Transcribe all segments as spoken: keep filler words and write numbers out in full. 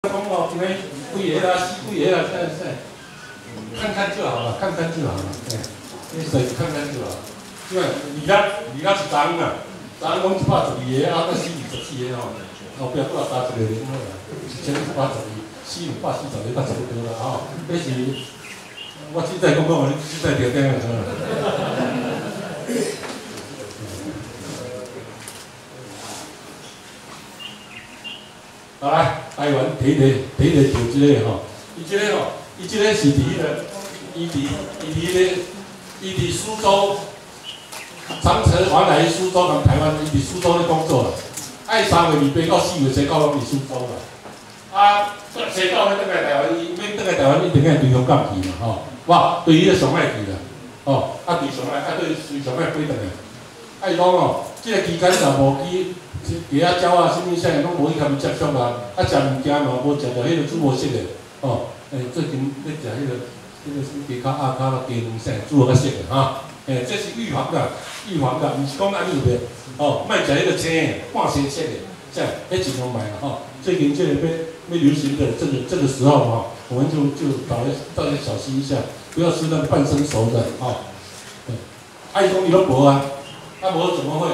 讲哦，因为几个啦，四几个啦，现在现在看看就好了，看看就好了，哎，你随看看就好。因为二六二六是昨昏啊，昨昏讲一百十二个，啊，到四二十四个吼，后壁搁加一个零好啦，一千一百十二，四五百四十个，甲差不多啦吼。这是我现在讲讲，你现在条件啊。来，台湾第一个第一个就即个吼，伊即个吼，伊即个是伫迄个，伊伫伊伫迄个，伊伫苏州，长城环来苏州同台湾，伊伫苏州咧工作啦。爱三月二八到四月初九拢伫苏州啦。啊，初九咧倒来台湾，伊要倒来台湾一定爱对香港去嘛吼。哇，对伊个上爱去啦，吼，啊对上爱，啊对对上爱飞倒来。啊伊讲哦，即个期间若无去。鸡仔、鸟啊，什物啥拢无去甲伊接触啊，啊食物件嘛无食着迄个煮无熟的，哦，诶、欸、最近咧食迄个迄、那个什么鸡脚、鸭脚啦、鸡卵啥煮无较熟的哈，诶、欸、这是预防的，预防的，毋是讲安尼就袂，哦，莫食迄个青的、半生熟的，这样，迄尽量买啦吼。最近这个要要流行的这个这个时候哈，我们就就大家大家小心一下，不要吃那个半生熟的哦。对，啊伊讲伊拢无啊，啊无怎么会？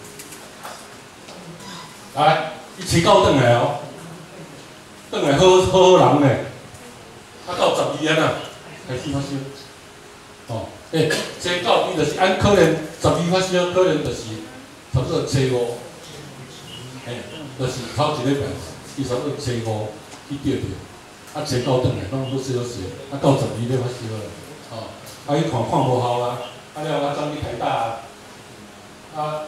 来，伊初九转来哦，转来好好好人呢，啊到十二点啊，开始发烧。哦，诶、欸，初九伊就是按可能十二发烧，可能就是差不多初五，诶、欸，就是头一礼拜，伊差不多初五去吊着，啊初九转来拢好烧好烧，啊到十二咧发烧了，哦，啊伊看看无效啊，啊了啊转去台大啊，啊。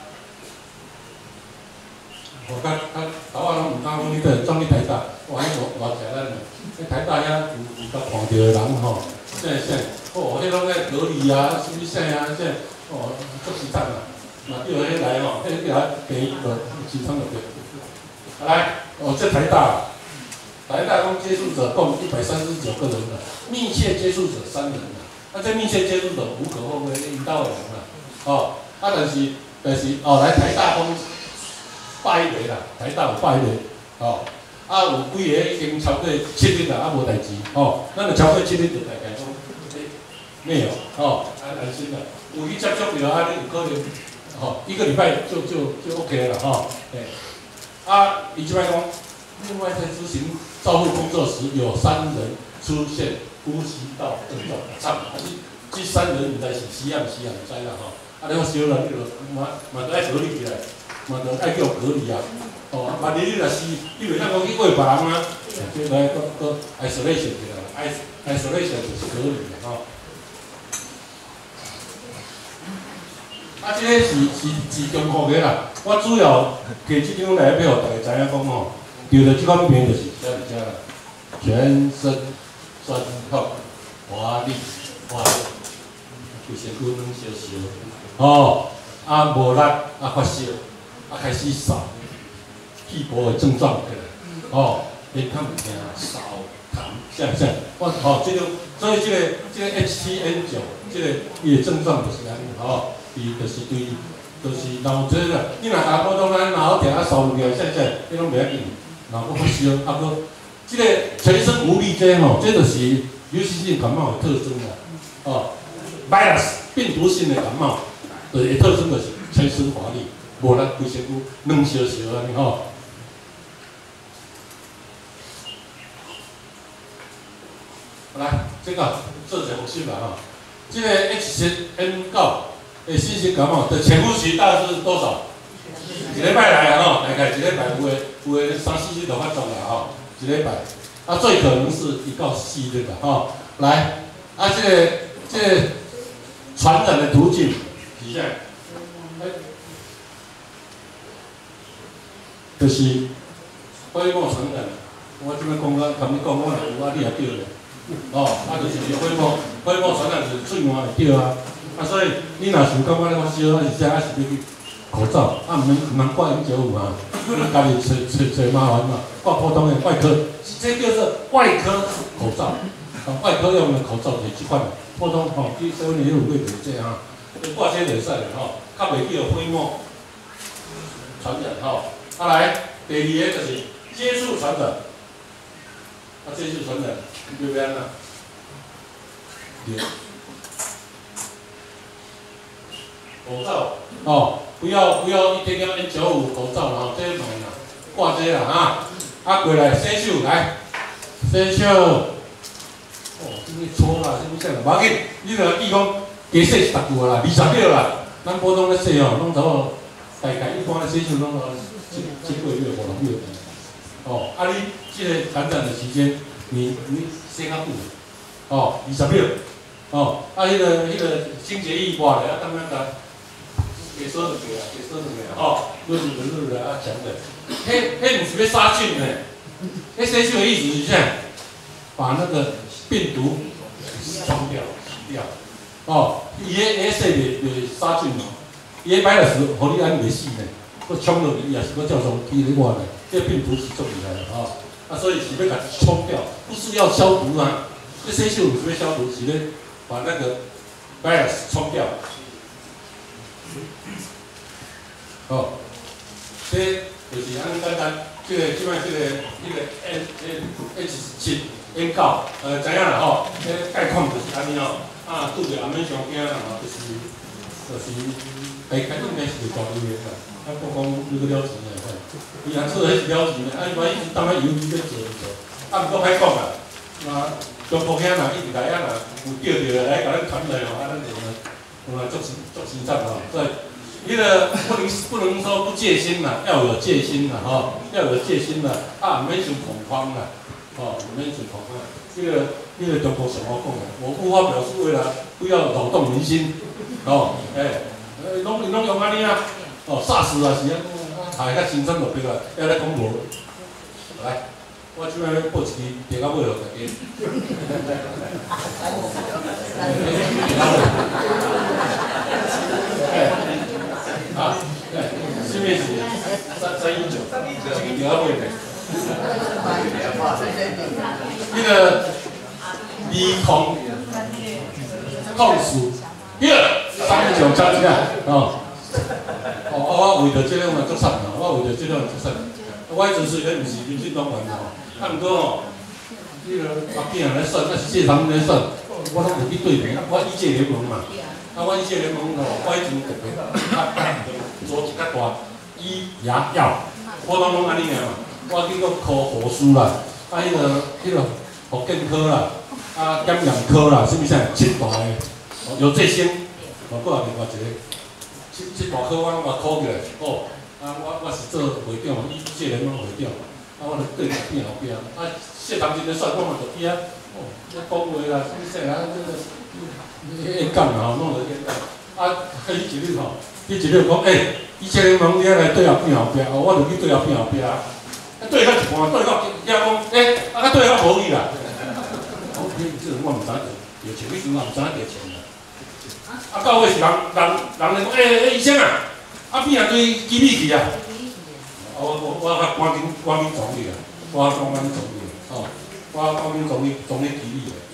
我甲甲头仔拢毋敢讲，你倒转去台大，哇，迄偌偌正咱啊！迄台大遐有有甲看到的人吼，啥啥，哦，迄拢咧隔离啊，什物啥啊，啥，哦，足时惨啊！嘛叫迄来吼，迄个病医个时惨就对。来，哦，这台大，台大讲接触者共一百三十九个人了，密切接触者三人了。啊，这密切接触者无可厚非，引导的人啦。哦，啊，但是但是哦，来台大讲。百一个啦，台大有百一个，哦，啊有几个已经超过七日啦，啊无代志，哦，咱就超过七日就大概讲，没有，哦，安安心啦，有去接触着，啊你有可能，哦，一个礼拜就就就 OK 了，吼，诶，啊，伊即摆讲，另外在执行照护工作时，有三人出现呼吸道症状，差，啊，这这三人毋知是死啊毋死啊，毋知啦，吼，啊，你讲烧人，你就嘛嘛都爱隔离起来。嘛，就爱叫隔离啊！哦，万一你若是，你袂当讲去喂别人啊，就来个个 isolation 起来啦 ，isolation 就是隔离啦，吼。啊，这个是是是中国个啦，我主要摕即张来要互大家知影讲吼，得了即款病就是遮尔遮啦，全身酸痛、乏力、乏力，规身躯软烧烧，哦，啊无力，啊发烧。啊，开始扫，气薄的症状起来，哦，你看物件烧、痰，像像，我吼，这种，所以这个这个 H 七 N 九，这个伊的症状就是安尼，吼，伊就是对，就是脑这个，你若打普通咱脑条啊烧物件，像像，迄种袂要紧，脑部发烧，啊个，这个全身无力这吼，这就是流行性感冒的特征啦，哦 ，virus 病毒性的感冒的特征就是全身乏力。无力，规身躯软烧烧安尼吼。来，这个做者放心啦吼。这个 H 七 N 九的新型感冒的潜伏期大概是多少？一礼拜来啊吼，大概一礼拜有诶有诶三四日就发作啦吼，一礼拜。啊，最可能是一到四日啦吼。来，啊，这个这个传染的途径是啥？就是飞沫传染，我即摆讲啊，同你讲我若有啊，你也对咧，哦，啊就是飞沫，飞沫传染就是嘴沫会对啊，啊所以你若是感觉咧发烧，啊是啥，啊是要去口罩，啊毋免毋通挂永久五啊，你家己找找找麻烦嘛，挂普通的外科，这叫做外科口罩，啊外科用的口罩就是即款，普通吼，去小年有会袂这啊，挂这袂使的吼，较袂叫飞沫传染吼。啊来，第二个就是接触传染， 啊，这就传染，要不然呢？对。口罩哦，不要不要一天要 N 九五口罩啦，这买啦，挂这啦啊，啊过来洗手来，洗手。哦，什么搓啦，什么啥啦，无要紧，你著记讲加洗十句啦，二十秒啦，咱普通咧洗哦，拢差不多大概一般咧洗手拢七七八秒、五六秒。哦，啊你这个感染的期间，你你洗较久，哦，二十秒，哦，啊迄、那个迄、那个清洁液抹咧，啊当然甲。给说两个啊，给说两个哦，润润润的啊，强的。迄迄不是要杀菌的，迄杀菌的意思是啥？把那个病毒冲掉、洗掉。哦，伊迄迄洗袂袂杀菌哦，伊迄摆落时，互你安袂死呢，佮冲落去也是佮照常起咧外呢，这病毒是足厉害的哦。啊，所以是要甲冲掉，不是要消毒啊。这洗手不是要消毒，是咧把那个 virus 冲掉。哦，这就是安尼简单。这个即摆这个迄个 N N H 七 N 九，呃，知影啦吼。这概况就是安尼哦。啊，拄着也免伤惊啦吼，就是就是大概应该是大医院啦。啊，我讲你个了钱的吼，伊若做迄是了钱的，啊，伊万一当啊犹豫要做做，啊，毋过歹讲啦。啊，中国兄啦，一直来啊啦，有叫着来甲咱传来吼，啊，咱就有来足心足心脏吼，所以。那个不能不能说不戒心啦，要有戒心啦，哈、哦，要有戒心啦，啊，唔免伤恐慌啦，哦，唔免伤恐慌。这个这个中国什么讲的？我无法表示为了不要扰动民心，哦，哎，呃，拢拢用安尼啊，哦，煞死啊是啊，下较轻松落去啦，要来讲无，来，我即摆要报一支摕到尾互大家。啊，对，市面是三三一九，这个第二位的。那个鼻孔痛楚，第二三一九加起来哦。哦，我为着这个嘛做惨啦，我为着这个做惨。我迄阵虽然毋是民进党员吼，啊毋过吼，迄个北京人咧选，那是谢长廷咧选，我拢有去对面，我医界联盟嘛。啊，我医界联盟吼，我迄阵特别，啊，做一较大医牙药，我拢拢安尼尔嘛。我去个科护士啦，啊，迄个迄个福建科啦，啊，检验科啦，什物啥七大个，有这些，哦，搁有另外一个，七七大科我拢嘛考起来，哦，啊，我我是做会长，医界联盟会长，啊，我就对面变后壁，啊，谢长廷咧选，我嘛就去啊，哦，咧讲话啦，什物啥啊，这个。演讲啦吼，弄了演讲，啊，迄一日吼，迄一日讲，诶，以前联盟你来对后变后壁，哦，我就去对后变后壁啊，啊对到一半，对到遐讲，诶，啊，啊对到无去啦，我迄这我毋知影着钱，迄时我毋知影着钱啦，啊，到尾是人人人咧讲，诶，诶，医生啊，啊边啊对机密去啊，我我我较赶紧赶紧撞去啊，我赶紧撞去，哦，我赶紧撞去撞去机密个。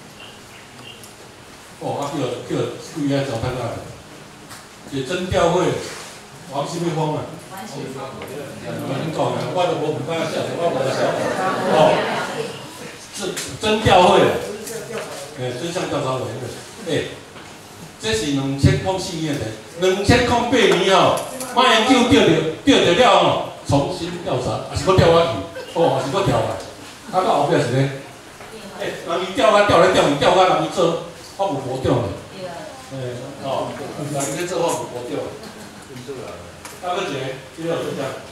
哦，啊，叫叫注意啊，找看看，也真调会，王新梅峰啊，王新峰，很讲啊，我都无唔敢下手，我无下手。哦，是真调会，诶，真相调查委员会，诶，这是两千零四年的，两千零八年哦，马英九调着调着了哦，重新调查，还是搁调我去，哦，还是搁调啊，啊，到后壁是咧，诶，人伊调啊调来调去，调啊人伊做。我有无掉嘞，诶，哦，人咧做我有无掉嘞，啊，搁一个，这个做啥？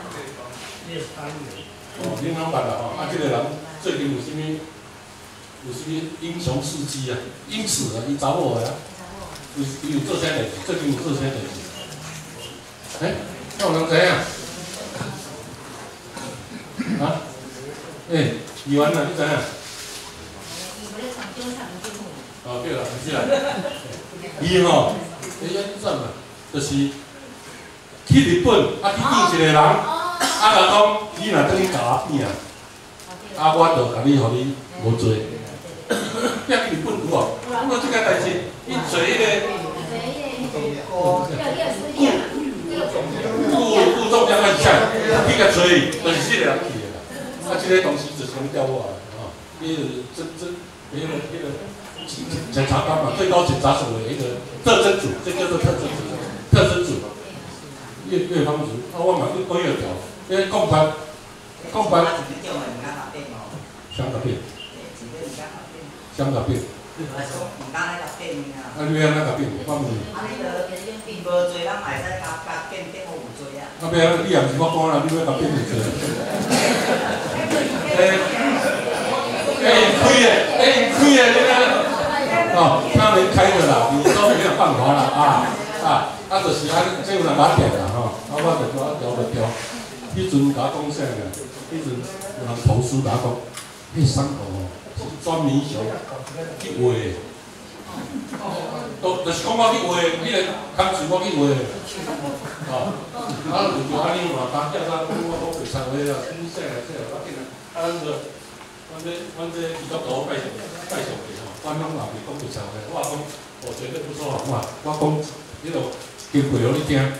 哦，银行办啦吼，啊，这个人最近有啥物？有啥物英雄事迹啊？因此啊，伊找我呀，有伊有做啥代志？最近有做啥代志？诶，那有人知影？啊？诶，议员啊，你知影？哦，对啦，是啦。伊吼，伊演怎啊？就是去日本，啊去见一个人，啊甲讲，你若等于甲我变啊，啊我就甲你，互你无做。变去日本有无？有即个代志，伊找迄个副副总监还是啥？去甲找伊，就是即个人去的啦。啊，即个同事就是讲调我啊。 伊个侦侦，迄个迄个检察官嘛，最高检察署的迄个特侦组，这叫做特侦组，特侦组，越越方组，啊，我嘛去过月条，因为公班，公班。香港变。香港变。啊，你安怎甲变？我问你。 啊，你着无做，咱嘛会使甲甲变变互有做啊。 啊，别，你也毋是我讲啦，你要甲变有做。诶，诶，开诶，诶，开诶，你看。哦，他们开的啦，你都没有办法啦啊啊啊，就是啊，这有人甲点啦吼，啊，我就我调就调，迄阵甲讲啥个？迄阵有人投诉甲讲，迄伤口吼是专门上去画的，都就是讲我去画，迄个工序我去画的，哦，啊，就就安尼嘛，当叫他讲我讲袂插话啦，什么啥个啥个，我紧啊，啊，咱个，阮这阮这基督徒拜上拜上去吼。我拢也袂讲袂错个，我讲我绝对不说谎话。我讲迄落经过互你听。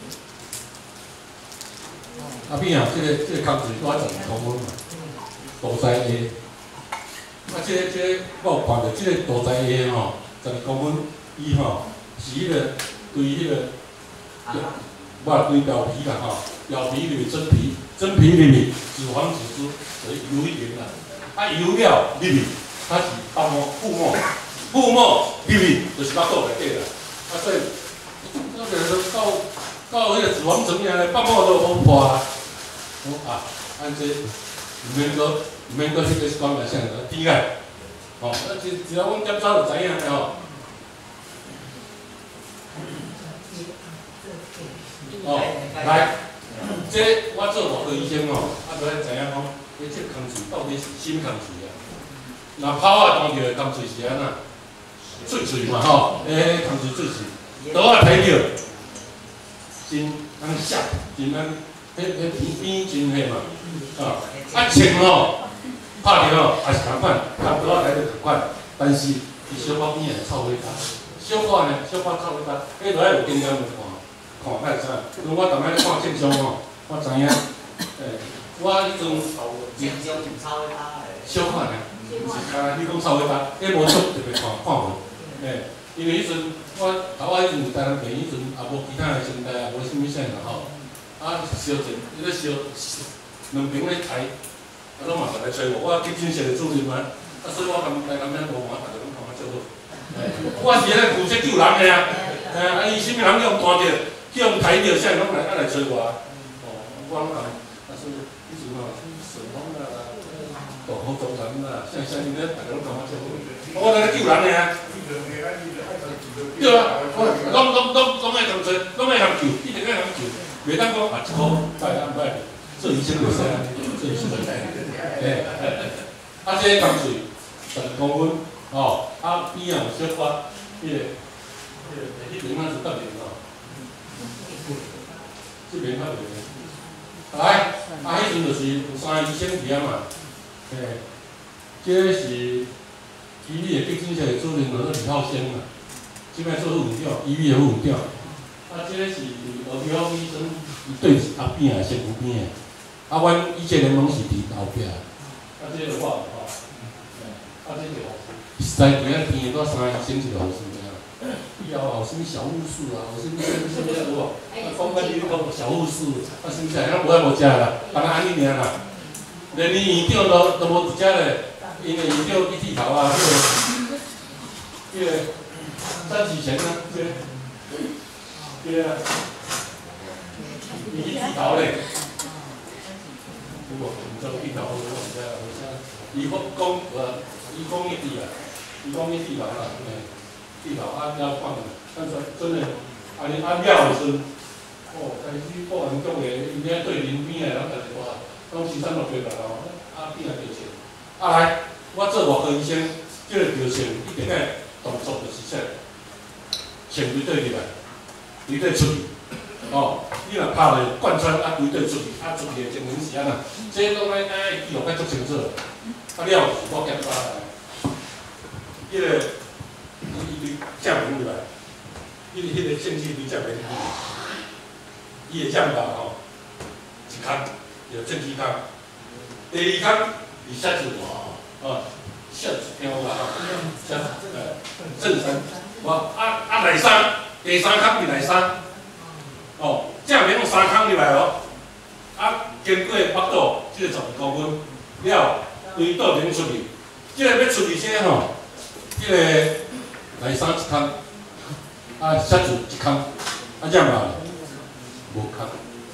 啊边啊，即个即个工序我十二公分嘛，大仔 A。啊，即个即个我有看着，即个大仔 A 吼，十二公分伊吼是迄个对迄个，我对表皮啦吼，表皮里面真皮，真皮里面脂肪组织就是油一点啦，啊油了里面。它是包膜、覆膜、覆膜里面就是巴肚内底啦。啊，所以那个到到迄个脂肪层面咧，包膜都好破啊。我啊，按这唔免个唔免个迄个讲来啥个低矮，哦，啊，只只要阮检查就知影了吼。哦，来，这我做外科医生哦，啊，就爱知影讲，你这工序到底是什么工序啊？那泡啊，当着工序是安那，水水嘛吼，诶，工序水水，刀啊摕着，真安下，真安，迄迄边边真迄嘛，啊，啊枪吼，拍着吼也是同款，拍刀啊来着同款，但是伊小可边个臭尾干，小可呢，小可臭尾干，迄落爱有经验就看，看看啥，因为我逐摆咧看正常吼，我知影，诶，我迄阵正常就臭尾干诶， 小可呢。啊，你讲臭尾干，迄无足特别看看无，诶，因为迄阵我头仔迄阵有台南病，迄阵也无其他诶声带，也无啥物啥啦吼，啊烧钱，伊咧烧两边咧抬，啊拢嘛来找我，我去诊室诶主任嘛，啊所以我感台南遐无嘛，逐个拢感觉足好，诶，我是咧负责救人诶啊，诶，啊伊啥物人用弹着，用抬着，啥拢来啊来找我，哦，我拢啊，啊所以迄阵吼，顺风啦。大好中人啦，像像你咧，大家拢感觉足好。我来救人诶啊！对啊，我拢拢拢拢爱同做，拢爱通救，一定爱通救。袂当讲啊，一箍拜安拜，做医生袂使安尼，做医生袂使。诶，啊，这个工序十二公分，哦，啊边啊有小块，迄个迄个迄边啊是得面哦，这边较面。来，啊，迄阵就是有三个医生伫啊嘛。诶，这是医院的急诊室的主任，叫做李浩先嘛。即摆做副院长，医院的副院长。啊，这是何天芳医生，伊对后边啊，身躯边的。啊，阮医界联盟是伫后壁。啊，这个我吼，啊，这个实在边仔边个三个医生一个护士尔。以后有啥物小护士啊，有啥物啥物啥物啊，有无？啊，讲甲你讲小护士，啊，啥物啥，咱无爱无食啦，干那安尼尔啦。连你院长都都无一只咧，因为院长去剃头啊，迄个迄个三级前啊，这个这个，伊去剃头咧，有无？毋知剃头，我毋知啊，我知。伊讲讲呃，伊讲伊剃啊，伊讲伊剃头啦，嘿，剃头啊了放，但是真诶，安尼安了诶时阵，哦，开始保安局诶，伊遐对邻边诶人逐个话。拢生产落过来咯，啊变啊着钱，啊来，我做外科医生，即个着钱一定爱动作就是说，钱规对入来，规对出去，哦，你若拍落贯穿啊规对出去，啊出去的情形是安那，这拢爱爱记录较足清楚，啊了是我检查来，迄个伊伊正面入来，迄个迄个证据对正面入来，伊会这样吧吼，一空。有正气康，第二空，伊写字大， 哦，孝子听有啦吼，孝子，呃，正山，我啊啊内衫，第三空是内衫，哦，正面用三空入来哦，啊，经过腹肚，即个十二公分，了，对倒面出去，即个要出去些吼，即个内衫一空，啊，孝子一空，啊，这样嘛，无空。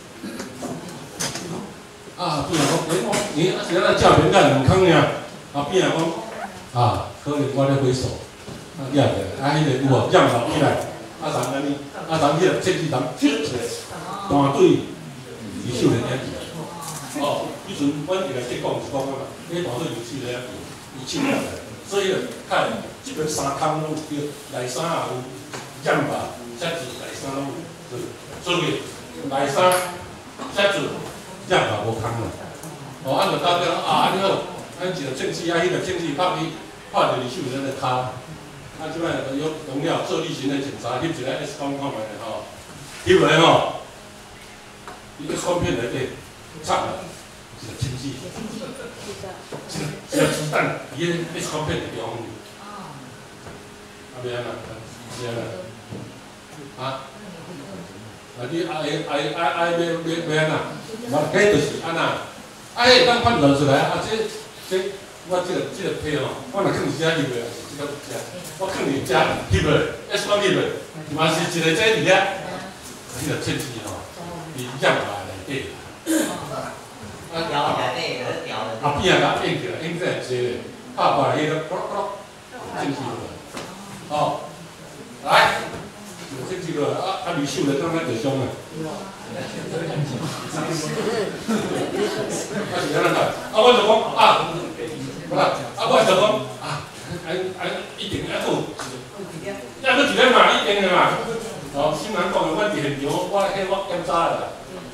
啊，变讲，诶，我你啊，是咱照片干两空尔，啊，变讲，啊，可能我咧挥手，啊，掠着，啊，迄个有无，让落起来，啊，人安尼，啊，人迄个设计人跳出来，单对李秀莲遐去，哦，以前阮伫内底讲是讲啊嘛，迄单对李秀莲遐去，伊手掠来，所以看即个衫空拢有，内衫也有，染吧，鞋子内衫拢有，所以内衫、鞋子。 这样嘛无空啦，哦，啊，就到了啊，安尼好，咱一个正气啊，迄个正气拍去拍着李秀莲的骹，啊，即摆有用了做例行的检查，翕一个 X 光看觅咧吼，翕落吼，伊个光片内底插了一个正气，一个一个子弹，伊个 X 光片内底放入，啊，要安怎？是安怎？啊？ 啊！你爱爱爱爱要要要安那？我迄就是安那，啊，迄当判断出来啊！这这我这个这个批哦，我若放伫遮翕落，这个遮，我放伫遮翕落 ，X 光翕落，嘛是一个这伫遐，迄个证据吼，伊染下内底。啊， 调内底有调的。 啊，边啊甲变起来，应该是这个拍过来迄个，咕噜咕噜，证据落来。哦，来。 这几个啊啊，李秀莲刚才就凶了。啊是安怎个？啊，我就讲啊，不啦，啊我就讲啊，安安一定还佫，还佫一个嘛，一定的嘛。哦，新人讲的，阮伫现场，我迄我检查了，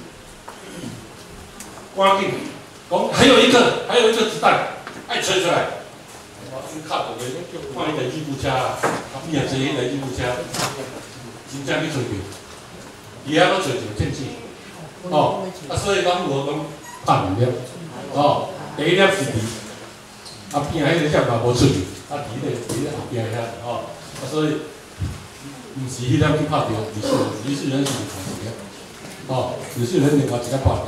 赶紧讲还有一个，还有一个子弹，爱吹出来。我先卡住个，看伊台吉普车啊，啊边啊坐迄台吉普车。 真正去找着，伊还佫找着证据，哦，啊，所以讲我讲拍两粒，哦，第一粒是伫啊边迄个线嘛无出去，啊伫咧伫咧后边遐，哦，啊所以毋是迄粒去拍着李秀莲，李秀莲是另外一个，哦，李秀莲另外一个拍着，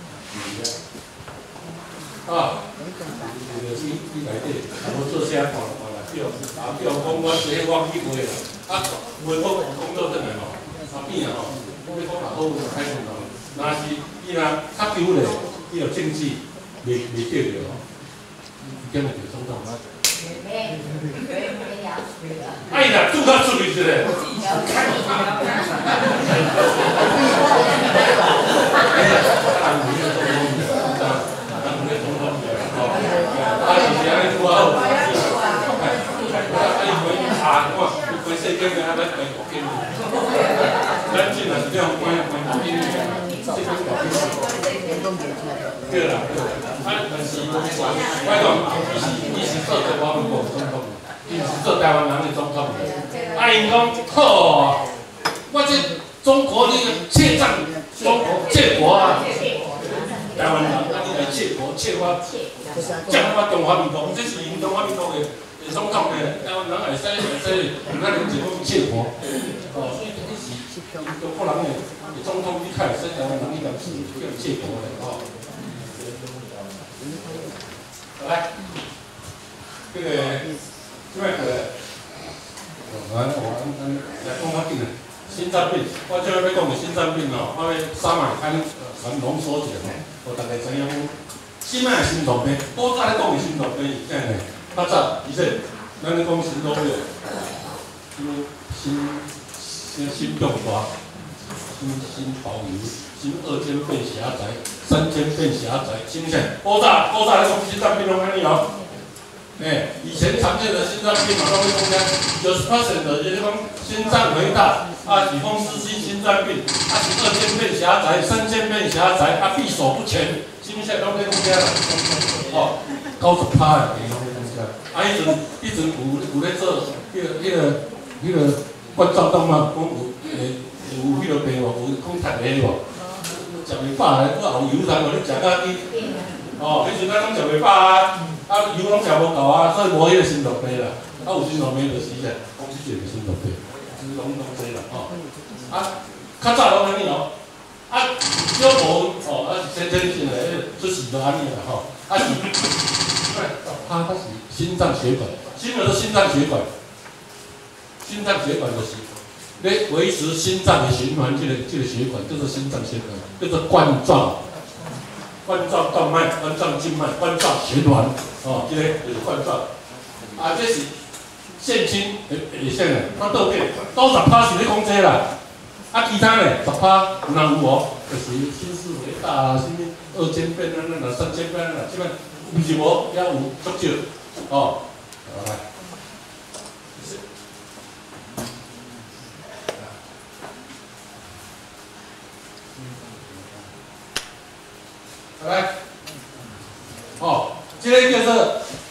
啊，就是伊内底，啊无做啥看看啦，叫啊叫讲我这我去过啦。 啊，袂讲工作转来吼，啊边啊吼，我要讲若好歹势咯，若是伊若较久咧，伊就证据袂袂对着吼，伊根本就总统啊。啊，伊若拄较出去一个。规世间个啊，咱关五间，咱进来是这样关关五间，这边五间。对啦，啊，但是我讲，伊是伊是做台湾国总统，伊是做台湾人的总统。啊，因讲好，我这中国那个窃账，中国窃国啊，台湾人啊，你来窃国窃我，将我中华民国，这是因中华民国的。 总统呢，台湾人会使会使，咱人就讲窃国，哦，所以这是中国人呢，总统你看使台湾人伊讲是叫窃国的哦。来，这个这个，我我咱来讲较紧啊，心脏病，我即摆要讲的心脏病哦，我要三脉按按浓缩一下吼，互大家知影讲，心脉心脏病，我早咧讲的心脏病是啥呢？ 较早以前，咱咧讲心脏病，心心心心脏大，心心包油，心二尖变狭窄，三尖变狭窄，心啥？古早古早咧讲心脏病拢安尼哦。哎，以前常见的心脏病嘛，都会讲啥？九十 percent 的就是讲心脏肥大，啊，几风湿性心脏病，啊，是二尖变狭窄，三尖变狭窄，啊，闭锁不全，心啥拢在讲啥啦？哦，九十趴的。 啊！迄阵，迄阵有有咧做迄个、迄个、迄个关照动嘛，讲有诶有迄个病无，有讲读的无，食袂饱咧，我后油通互你食到去， 哦，迄阵咱拢食袂饱啊，啊油拢食无够啊，所以无迄个心脏病啦。啊有心脏病就是啥，讲即个心脏病，就是拢拢这啦吼。啊，较早拢安尼哦，啊小无哦，啊是先天性的，出事就安尼啦吼。啊是，他他是心脏血管，心的心脏血管，心脏血管就是。 来维持心脏的循环，这个这个血管就是心脏血管，叫做冠状、冠状动脉、冠状静脉、冠状循环，哦，这个就是冠状。啊，这是现今诶诶，现在它倒变九十趴是咧讲这啦，啊，其他咧十趴有人有哦，就是心室肥大啊，什么二尖瓣啊，那三尖瓣啊，基本有是无，也有足少，哦，好来。 来，哦，这个叫做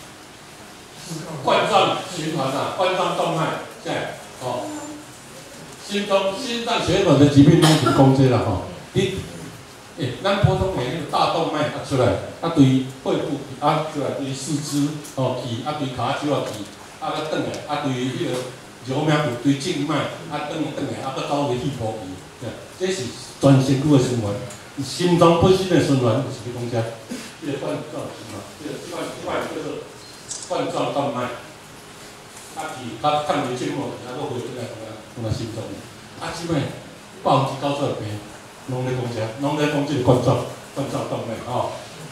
冠状循环啊，冠状动脉，这样，哦，心中心脏血管的疾病拢是讲这啦吼。你，诶，咱普通的那个大动脉啊出来，啊对肺部啊出来，对四肢哦去，啊对骹手啊去，啊搁转来，啊对迄个柔命部对静脉啊转转来，啊搁到个肺部去，这是全身躯的循环。 心脏本身的循环就是讲遮，这个冠状循环，这个冠冠叫做冠状动脉，啊是它抗流静脉，然后回过来讲啊，讲啊心脏，啊即摆百分之九十的病拢咧讲遮，拢咧讲这个冠状冠状动脉吼。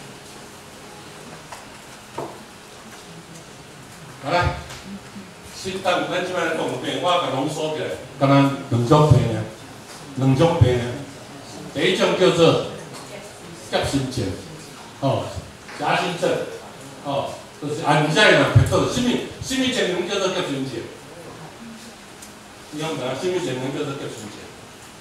好啦，心脏咱即摆来讲病，我甲浓缩起来，敢若两种病啊，两种病啊。 第一种叫做急心症，哦，夹心症，哦，就是安在啦，拍到什么什么症能叫做急心症？你讲啥？什么症能叫做急心症？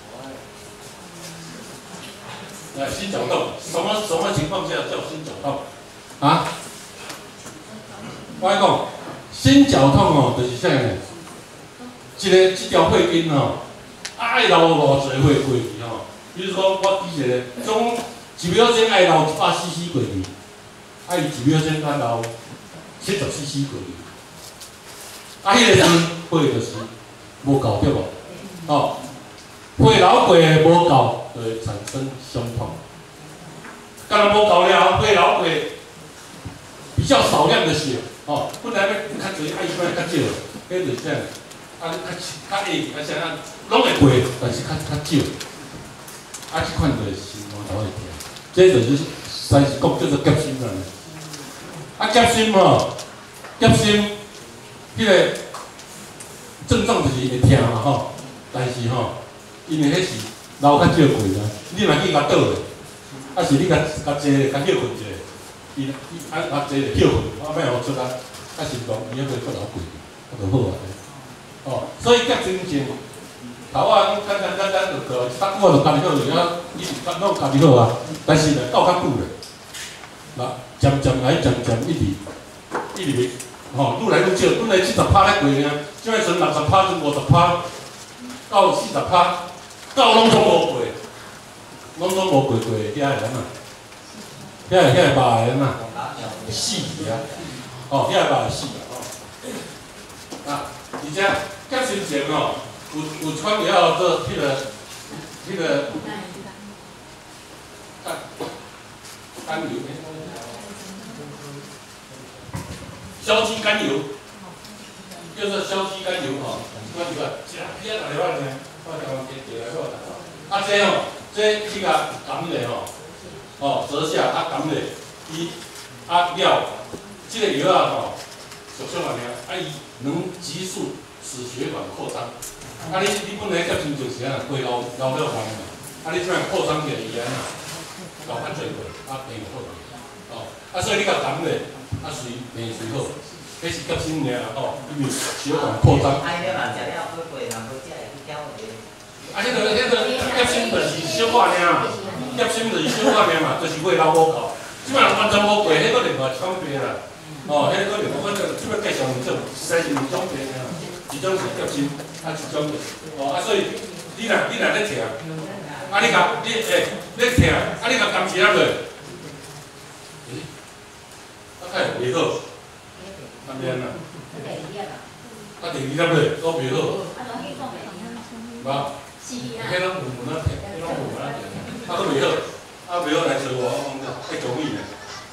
来，心绞痛，什么什么情况下叫心绞痛？啊？我来讲，心绞痛哦，就是啥呢？一个这条血筋哦，爱流偌济血过去吼。 比如说，我举一个，种一秒钟爱流一百 C C 过去，啊，伊一秒钟爱流七十 C C 过去，啊，迄个时血就是无够对无？哦，血流过的无够，就会产生胸痛。干若无够了，血流过比较少量的血，哦，本来要较侪，啊，伊摆较少，迄就是这样，啊，较较硬，啊，啥啊，拢会过，但是较较少。 啊，即款就是心肝头会痛，这就是西是讲叫做急心啦。啊，急心吼，急心，迄个症状就是会痛嘛吼，但是吼，因为迄是流较少过啊，你若去甲倒咧，啊是你甲甲坐咧，甲休困一下，伊伊啊啊坐咧休困，啊莫互出啊，啊心脏伊迄个搁流过，啊就好啊。哦，所以急心症。 头啊，简单简单就过，一搭我就家己好，了，一直搭拢家己好啊。但是呢，斗较久咧，那渐渐来，渐渐一直一直吼，愈来愈少。本来七十趴咧过呢，即摆从六十趴从五十趴到四十趴，到拢总无过，拢总无过过遐个人啊，遐个遐个肉个人啊，死去啊，哦，遐个肉死啊，哦，啊，而且急心症哦。 有有一款药做迄个迄个甘甘油，硝基甘油，叫做硝基甘油吼。我这个食片来我听，我台湾给给来我台。啊，这吼，这这个甘嘞吼，哦，折下啊甘嘞，伊啊了，这个药啊吼，俗称话尔，啊伊能急速使血管扩张。 啊！你你本来急心症是安那，血流流了慢嘛，啊！你即摆扩张起来伊安那，流较侪过，啊病好，哦，啊所以你甲含咧，啊随病随好，迄是急心尔吼，因为血管扩张。啊，迄个嘛食了好过，人无食会去搅个。啊，迄个迄个急心就是小可尔，急心就是小可尔嘛，就是血流无够，即摆完全无过，迄个另外一种病啦，哦，迄个另外我即摆介绍两种，实在是两种病尔，一种是急心。 啊，一种哦，啊，所以你若你若咧听，啊，你甲你诶咧听，啊，你甲甘蔗落，诶， 哎袂好，安尼啊，啊第二粒咧都袂好，无，迄拢问问啊，迄拢问问啊，啊都袂好，啊袂好来找我，我讲要讲你咧，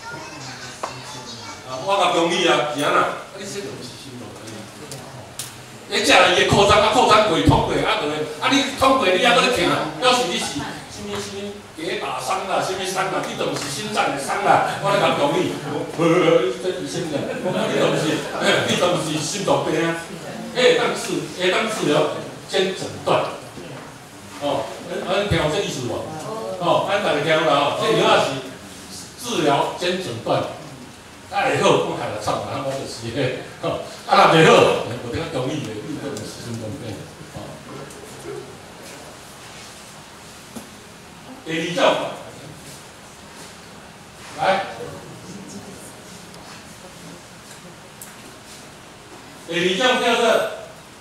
啊我甲讲你啊，是安那，啊你这著毋是心动可以。你食了伊个扩张，啊扩张过通过，啊落去，啊你通过你还搁咧疼，表示你是什么什么跌打伤啦，什么伤啦，你都毋是心脏的伤啦，我咧甲讲你，呃，这医生的，你都毋是，你都毋是心脏病啊，迄当治，迄当治疗兼诊断，哦，咱听有这意思无？哦，咱大家听有啦吼，这药仔是治疗兼诊断。啊会好，我害来创，然后我就是迄，吼，啊若袂好，我顶下讲你的，你可能是心脏病，吼。第二种，来，第二种叫做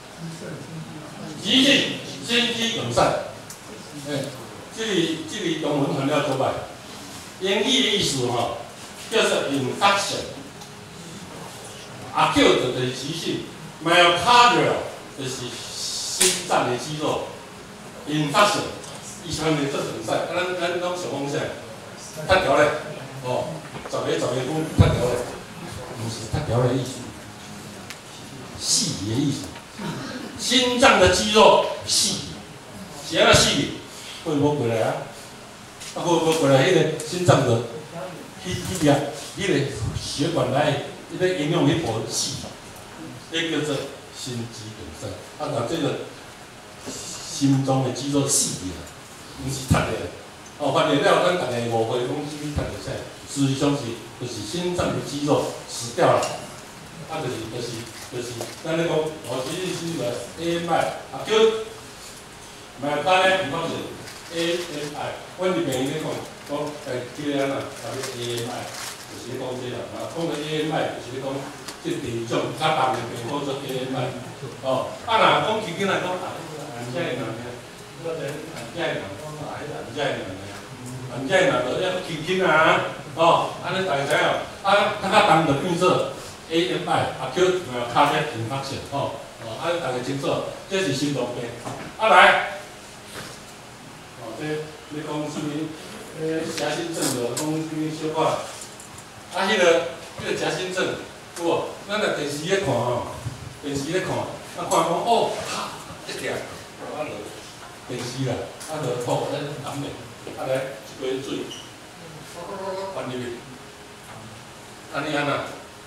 急性心肌梗塞，诶，这里这里中文很了做歹，英语的意思吼。叫做 infection， acute 就是急性 ，myocardial 就是心脏的肌肉 ，infection 伊是安尼做梗塞，啊咱咱拢想讲啥？脱条咧，哦，十个十个讲脱条咧，毋是脱条的意思，细的意思，心脏的肌肉细，是安怎细的？会无过来啊？啊，无无过来，迄个心脏的。迄迄个，迄个血管内，迄个影响迄部细，迄叫做心肌梗塞。啊，那这个心中的肌肉细的，毋是脱的。哦，发现了，咱大家误会讲什么脱的啥，实际上是就是心脏的肌肉死掉了。啊，就是就是就是，咱咧讲，哦，其实是个 A M I， 啊叫，买单咧，唔讲是 A M I， 阮伫病院咧讲。讲诶，即个啊，啊个 A M I 就是咧讲即个，啊，讲个 A M I 就是咧讲即第二种较重的病叫做 A M I。哦，啊若讲其他来讲，啊，按遮个人咧，嗰个按遮个人，啊，迄按遮个人咧，按遮个人就要轻轻啊，哦，安尼大家知哦，啊，较较重就变做 A M I， 啊叫卡些引发性，哦，哦，啊，大家清楚，这是心脏病。啊来，哦，这你讲什么？诶，夹心症就讲什么小可，啊，迄、那个迄、那个夹心症，有无？咱来电视咧看吼，电视咧看，啊看讲哦，哈，一条，啊落电视啦，啊落吐咧含咧，啊来一杯水，灌入去，安尼安那，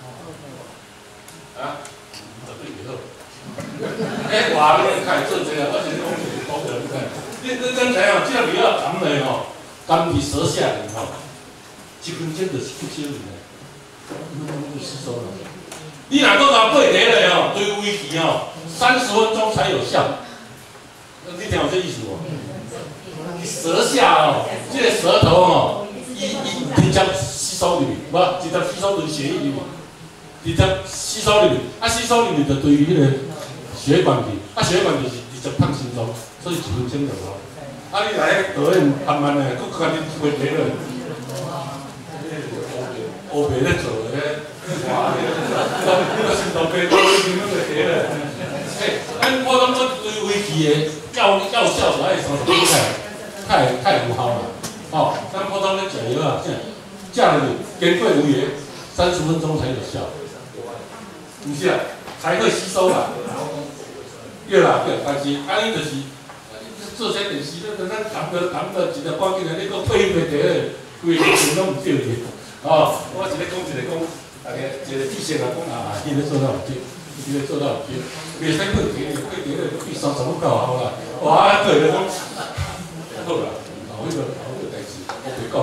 啊，绝对袂好。诶，话你开做这个，我是讲讲着你看，你你刚才哦，这个药含咧吼。甘伫舌下里吼，一分钟就是不少年嘞，那么就吸收了。你若搁甲配茶咧吼，对胃气吼，三十分钟才有效。你听有这意思无？舌下哦，这个舌头吼，伊伊直接吸收入去，无直接吸收入血液里面，直接吸收入去，啊吸收入去就对于迄个血管去，啊血管就是直接烫心脏，所以一分钟就好。啊！你来导演慢慢诶，佫甲你配茶了，乌白咧做诶，哇！你个心脏病都已经那个茶了。诶，咱我感觉对胃气诶药药效就爱相当太太太有效了。哦，咱普通咧食药啊，食落去经过胃诶，三十分钟才有效。唔是啊，才会吸收啦。对啦，对，但是安尼就是。做些电视咧，等咱谈着谈着一条关键个，你搁配配茶咧，规个全拢唔对去。哦，我一个讲一个讲，大家一个知识来讲啊，伊咧做到有对，伊咧做到有对，袂使配茶咧，配茶咧比三十五够好啦。哇，对咧讲，好啦，后迄个后迄个代志，我袂讲。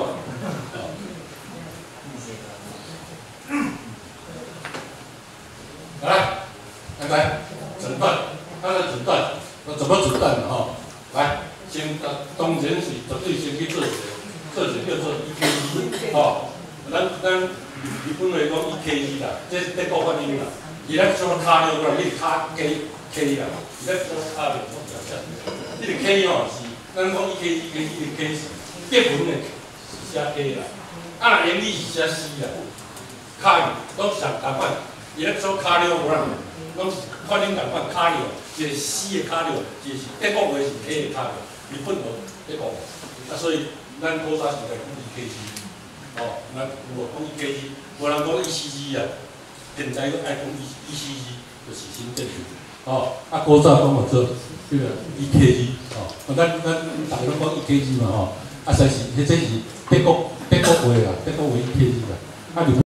来，来来，诊断，他的诊断，那怎么诊断的哈？来，先当然是绝对先去做一个，做一个叫做 E K G， 吼，咱咱日本来讲 E K G 啦，这是德国发音啦，伊咧做卡尿过来，伊卡 K K 啦，伊咧做卡尿做表现，这个 K 吼是咱讲 E K G 跟伊个 K 是结文的是写 K 啦，啊，原理是写 C 啦， 卡里拢是同款，伊咧做卡料无人，拢是反正同款卡料，一个死的卡料，一个是德国话是黑的卡料，日本话德国话，啊所以咱古早时代讲E K G， 哦，咱有讲E K G， 无人讲 E C G 啊，现在都爱讲 E E C G， 就是新证据，哦，啊古早讲我做这个 E K G， 哦，咱咱大家拢讲 E K G 嘛，吼，啊，实是迄这是德国德国话啦，德国话 E K G 啦，啊日本。